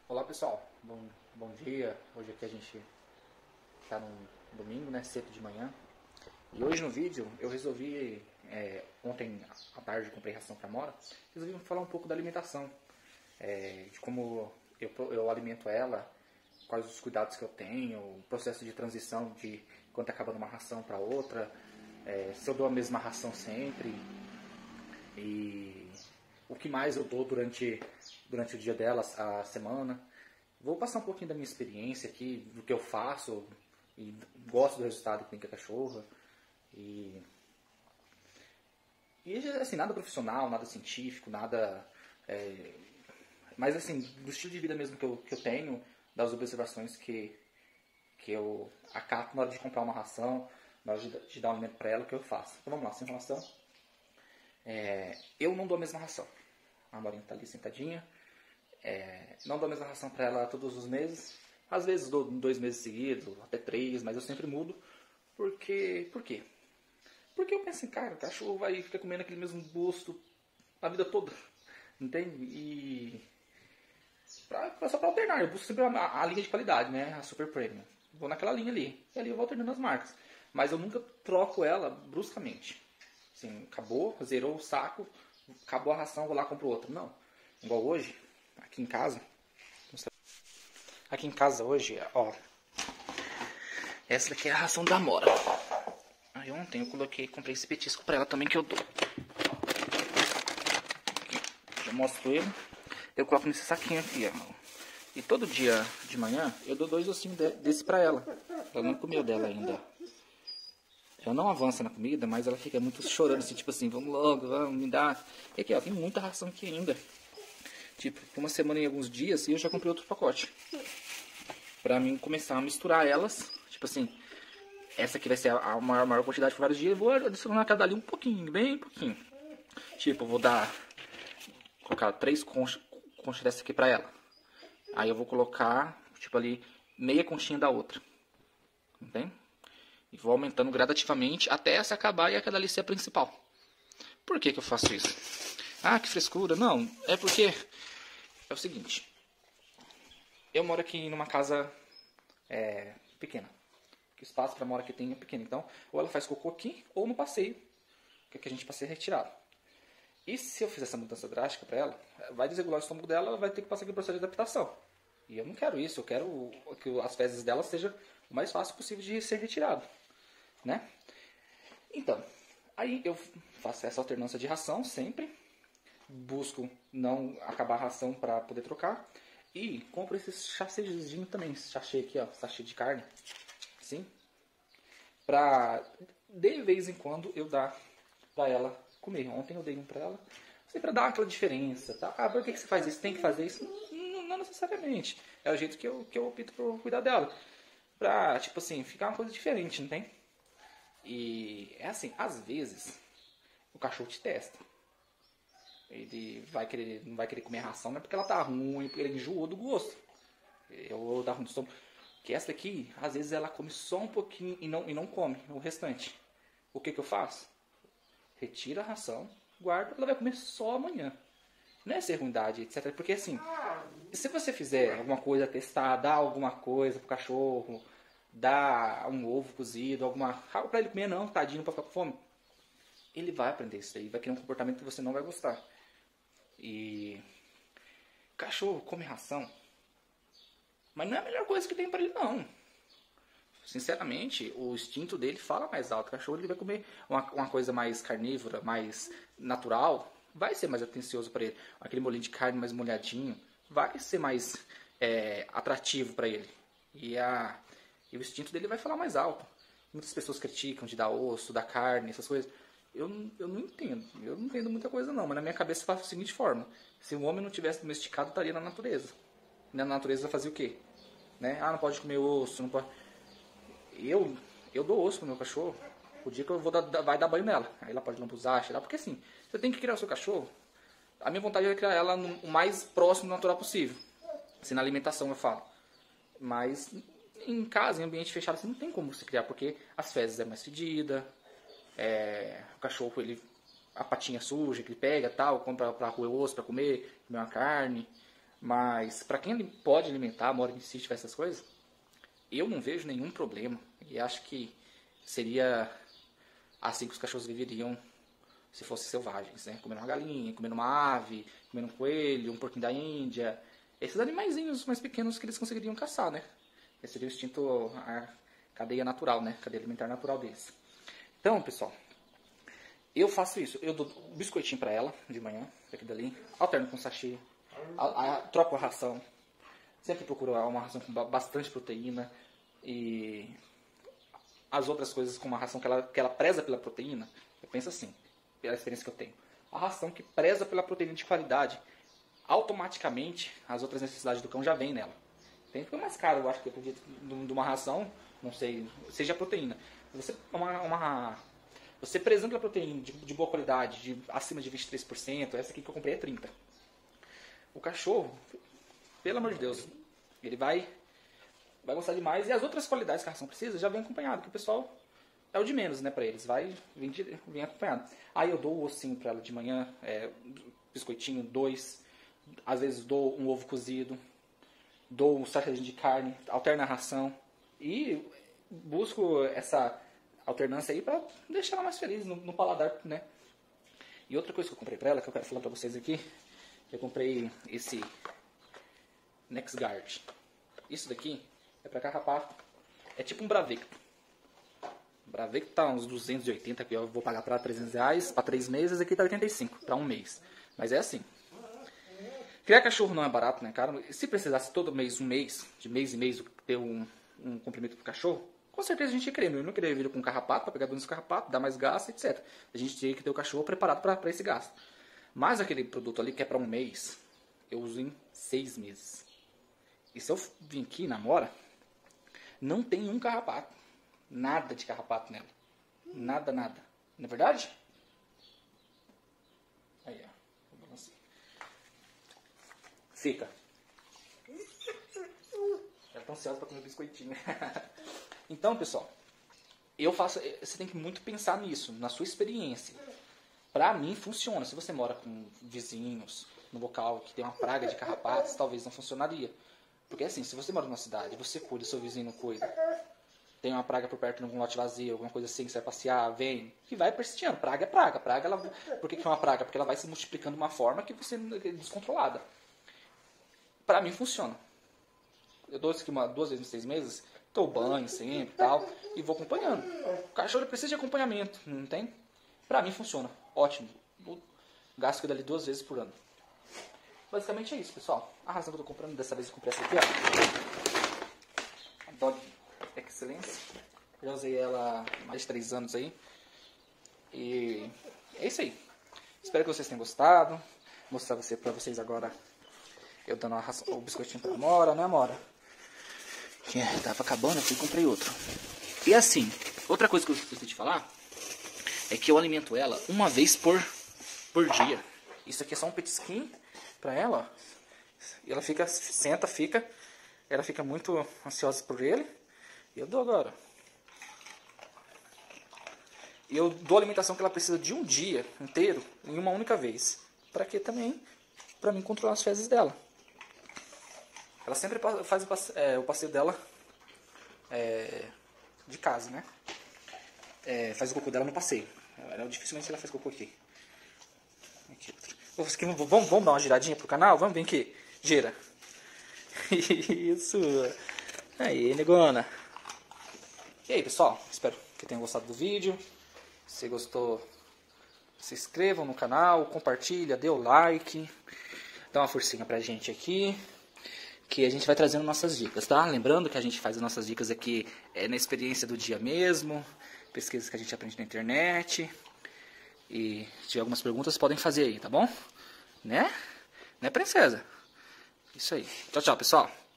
Olá pessoal, bom dia. Hoje aqui a gente está num domingo, né, cedo de manhã. E hoje no vídeo eu resolvi, ontem à tarde eu comprei ração para Mora, resolvi falar um pouco da alimentação, de como eu alimento ela, quais os cuidados que eu tenho, o processo de transição de quando está acabando uma ração para outra, se eu dou a mesma ração sempre e o que mais eu dou durante o dia delas, a semana. Vou passar um pouquinho da minha experiência aqui, do que eu faço, e gosto do resultado que tem com a cachorra. E assim, nada profissional, nada científico, nada... mas assim, do estilo de vida mesmo que eu tenho, das observações que eu acato na hora de comprar uma ração, na hora de dar um alimento para ela, o que eu faço. Então vamos lá, sem enrolação. Eu não dou a mesma ração. A Morinha está ali sentadinha. Não dou a mesma ração para ela todos os meses. Às vezes dou 2 meses seguidos, até 3, mas eu sempre mudo. Por quê? Porque eu penso assim, cara, o cachorro vai ficar comendo aquele mesmo gosto a vida toda. Entende? E só para alternar. Eu busco sempre a linha de qualidade, né? A Super Premium. Vou naquela linha ali. E ali eu vou alternando as marcas. Mas eu nunca troco ela bruscamente. Assim, acabou, zerou o saco, acabou a ração, vou lá e compro outra. Não. Igual hoje, aqui em casa. Aqui em casa hoje, ó. Essa daqui é a ração da Mora. Aí ontem eu comprei esse petisco pra ela também que eu dou. Já mostro ele. Eu coloco nesse saquinho aqui, ó. E todo dia de manhã eu dou 2 ossinhos desse pra ela. Ela não comeu dela ainda. Ela não avança na comida, mas ela fica muito chorando, assim, tipo assim, vamos logo, vamos, me dar. E aqui, ó, tem muita ração aqui ainda. Tipo, por uma semana e alguns dias, e eu já comprei outro pacote. Pra mim começar a misturar elas. Tipo assim, essa aqui vai ser a maior quantidade por vários dias. Eu vou adicionar cada ali um pouquinho, bem pouquinho. Tipo, eu vou colocar 3 conchas dessa aqui pra ela. Aí eu vou colocar, tipo ali, meia conchinha da outra. Entende? E vou aumentando gradativamente até essa acabar e aquela ali ser a principal. Por que eu faço isso? Ah, que frescura. Não, é porque é o seguinte. Eu moro aqui numa casa pequena. O espaço para morar aqui tem é pequeno. Então, ou ela faz cocô aqui, ou no passeio. Que aqui a gente passeia retirado. E se eu fizer essa mudança drástica para ela, vai desregular o estômago dela, ela vai ter que passar aquele processo de adaptação. E eu não quero isso. Eu quero que as fezes dela seja o mais fácil possível de ser retirado. Né? Então, aí eu faço essa alternância de ração sempre. Busco não acabar a ração para poder trocar. E compro esses sachêzinho também. Esse sachê aqui, ó, sachê de carne. Assim. Pra de vez em quando eu dar pra ela comer. Ontem eu dei um pra ela. Assim, pra dar aquela diferença. Tá? Ah, por que você faz isso? Tem que fazer isso? Não necessariamente. É o jeito que eu opto por cuidar dela. Pra, tipo assim, ficar uma coisa diferente, não tem? E é assim, às vezes o cachorro te testa. Ele não vai querer comer ração, não é porque ela tá ruim, porque ele enjoou do gosto. Eu dar ruim do estômago. Que essa daqui, às vezes ela come só um pouquinho e não come o restante. O que eu faço? Retira a ração, guarda, ela vai comer só amanhã. Não é ser ruindade, etc. Porque assim, se você fizer alguma coisa, testar, dar alguma coisa pro cachorro, dar um ovo cozido, algo pra ele comer, não, tadinho, pra ficar com fome, ele vai aprender isso aí, vai criar um comportamento que você não vai gostar. E cachorro come ração, mas não é a melhor coisa que tem pra ele, não. Sinceramente, o instinto dele fala mais alto. O cachorro ele vai comer uma coisa mais carnívora, mais natural, vai ser mais atencioso para ele. Aquele molinho de carne mais molhadinho vai ser mais atrativo para ele. E o instinto dele vai falar mais alto. Muitas pessoas criticam de dar osso, dar carne, essas coisas. Eu não entendo. Eu não entendo muita coisa não, mas na minha cabeça faz da seguinte forma. Se o homem não tivesse domesticado, estaria na natureza. Na natureza fazia o quê? Né? Ah, não pode comer osso, não pode... Eu dou osso pro meu cachorro. O dia que eu vai dar banho nela. Aí ela pode lambuzar, cheirar. Porque assim, você tem que criar o seu cachorro. A minha vontade é criar ela o mais próximo do natural possível. Assim, na alimentação eu falo. Mas em casa, em ambiente fechado, assim, não tem como se criar. Porque as fezes é mais fedida. O cachorro, a patinha suja que ele pega, tal, compra pra roer o osso, pra comer uma carne. Mas para quem pode alimentar, mora em sítio, essas coisas, eu não vejo nenhum problema. E acho que seria assim que os cachorros viveriam se fossem selvagens, né? Comendo uma galinha, comendo uma ave, comendo um coelho, um porquinho da Índia. Esses animaizinhos mais pequenos que eles conseguiriam caçar, né? Esse seria o instinto, a cadeia natural, né? Cadeia alimentar natural deles. Então, pessoal, eu faço isso. Eu dou um biscoitinho pra ela de manhã, daqui dali. Alterno com sachê. Troco a ração. Sempre procuro uma ração com bastante proteína. E as outras coisas com uma ração que ela preza pela proteína. Eu penso assim, pela experiência que eu tenho. A ração que preza pela proteína de qualidade, automaticamente as outras necessidades do cão já vêm nela. Tem que ficar mais caro, eu acho que eu acredito, de uma ração, não sei, seja a proteína. Você prezando pela proteína de boa qualidade, acima de 23%, essa aqui que eu comprei é 30%. O cachorro, pelo amor de Deus, ele vai gostar demais. E as outras qualidades que a ração precisa já vem acompanhado, que o pessoal é o de menos, né, pra eles. Vem acompanhado. Aí eu dou o ossinho pra ela de manhã, biscoitinho, 2. Às vezes dou um ovo cozido, dou um sachêzinho de carne, alterno a ração. E busco essa alternância aí pra deixar ela mais feliz no paladar, né. E outra coisa que eu comprei pra ela, que eu quero falar pra vocês aqui, eu comprei esse NexGard. Isso daqui é pra carrapato. É tipo um Bravecto. O Bravecto tá uns 280, que eu vou pagar pra R$300 pra 3 meses. Aqui tá 85 pra 1 mês. Mas é assim. Criar cachorro não é barato, né, cara? Se precisasse todo mês, de mês em mês, ter um comprimido pro cachorro, com certeza a gente ia querer. Eu não queria vir com um carrapato pra pegar doença do carrapato, dar mais gasto, etc. A gente tinha que ter o cachorro preparado pra esse gasto. Mas aquele produto ali que é pra 1 mês, eu uso em 6 meses. E se eu vim aqui na Amora, não tem um carrapato. Nada de carrapato nela. Nada, nada. Não é verdade? Aí, ó. Fica. Ela tá ansiosa pra comer biscoitinho. Então, pessoal, você tem que muito pensar nisso, na sua experiência. Pra mim, funciona. Se você mora com vizinhos, num local que tem uma praga de carrapatos, talvez não funcionaria. Porque assim, se você mora numa cidade, você cuida, seu vizinho não cuida, tem uma praga por perto de algum lote vazio, alguma coisa assim, que você vai passear, vem, e vai persistindo. Praga é praga. Praga, por que é uma praga? Porque ela vai se multiplicando de uma forma que você é descontrolada. Pra mim, funciona. Eu dou isso aqui 2 vezes em 6 meses, dou banho sempre e tal, e vou acompanhando. O cachorro precisa de acompanhamento, não tem? Pra mim, funciona. Ótimo. Eu gasto dali 2 vezes por ano. Basicamente é isso, pessoal. A ração que eu tô comprando, dessa vez eu comprei essa aqui, ó. A Dog Excellence. Já usei ela há mais de 3 anos aí. E é isso aí. Espero que vocês tenham gostado. Vou mostrar pra vocês agora eu dando o biscoitinho pra Amora, né, Amora? Que tava acabando, eu fui e comprei outro. E assim, outra coisa que eu esqueci de falar é que eu alimento ela 1 vez por dia. Isso aqui é só um petisquinho pra ela, ó. E ela ela fica muito ansiosa por ele. E eu dou agora. E eu dou a alimentação que ela precisa de 1 dia inteiro, em uma única vez. Pra quê também? Pra mim controlar as fezes dela. Ela sempre faz o passeio dela de casa, né? Faz o cocô dela no passeio. Dificilmente ela faz cocô aqui. Vamos dar uma giradinha pro canal? Vamos vir aqui. Gira. Isso. Aí, negona. E aí, pessoal? Espero que tenham gostado do vídeo. Se gostou, se inscrevam no canal, compartilha, dê o like. Dá uma forcinha pra gente aqui. Que a gente vai trazendo nossas dicas, tá? Lembrando que a gente faz as nossas dicas aqui na experiência do dia mesmo. Pesquisas que a gente aprende na internet. E se tiver algumas perguntas, podem fazer aí, tá bom? Né, princesa? Isso aí. Tchau, tchau, pessoal.